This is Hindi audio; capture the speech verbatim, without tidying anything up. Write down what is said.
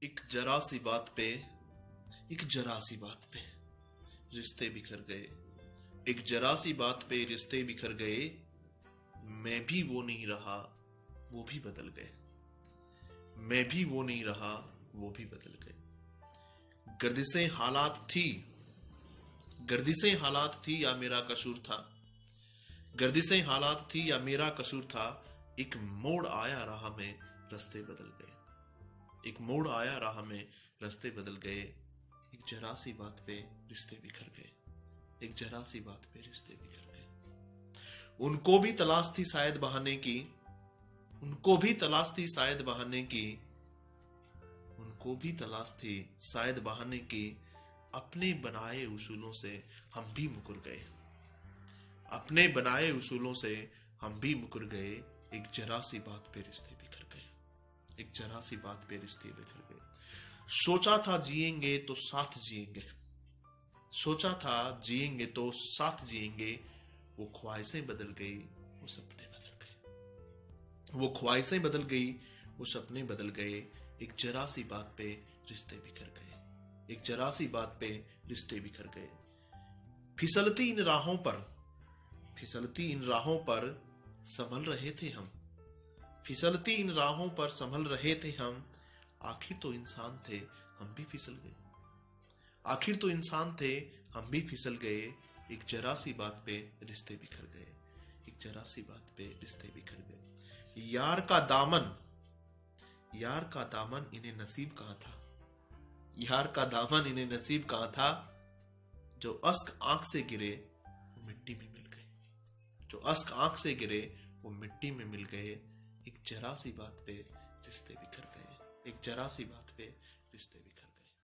एक जरा सी बात पे एक जरा सी बात पे रिश्ते बिखर गए। एक जरा सी बात पे रिश्ते बिखर गए। मैं भी वो नहीं रहा, वो भी बदल गए। मैं भी वो नहीं रहा, वो भी बदल गए। गर्दिशें हालात थी गर्दिशें हालात थी या मेरा कसूर था। गर्दिशें हालात थी या मेरा कसूर था। एक मोड़ आया राह में, रास्ते बदल गए। एक मोड़ आया राह में, रास्ते बदल गए। एक जरा सी बात पे रिश्ते बिखर गए। एक जरा सी बात पे रिश्ते बिखर गए। उनको भी तलाश थी शायद बहाने की उनको भी तलाश थी शायद बहाने की उनको भी तलाश थी शायद बहाने की। अपने बनाए उसूलों से हम भी मुकर गए। अपने बनाए उसूलों से हम भी मुकर गए। एक जरा सी बात पे रिश्ते बिखर गए। एक जरा सी बात पे रिश्ते बिखर गए। सोचा था जिएंगे तो साथ जिएंगे सोचा था जिएंगे तो साथ जिएंगे। वो ख्वाहिशें बदल गई, वो सपने बदल गए। वो ख्वाहिशें बदल गई, वो सपने बदल गए। एक जरा सी बात पे रिश्ते बिखर गए। एक जरा सी बात पे रिश्ते बिखर गए। फिसलती इन राहों पर फिसलती इन राहों पर संभल रहे थे हम। फिसलती इन राहों पर संभल रहे थे हम। आखिर तो इंसान थे, हम भी फिसल गए। आखिर तो इंसान थे, हम भी फिसल गए। एक जरा सी बात पे रिश्ते बिखर गए। एक जरा सी बात पे रिश्ते बिखर गए। यार का दामन यार का दामन इन्हें नसीब कहां था। यार का दामन इन्हें नसीब कहां था। जो अश्क आंख से गिरे वो मिट्टी में मिल गए। जो अश्क आंख से गिरे वो मिट्टी में मिल गए। एक जरा सी बात पे रिश्ते बिखर गए। एक जरा सी बात पे रिश्ते बिखर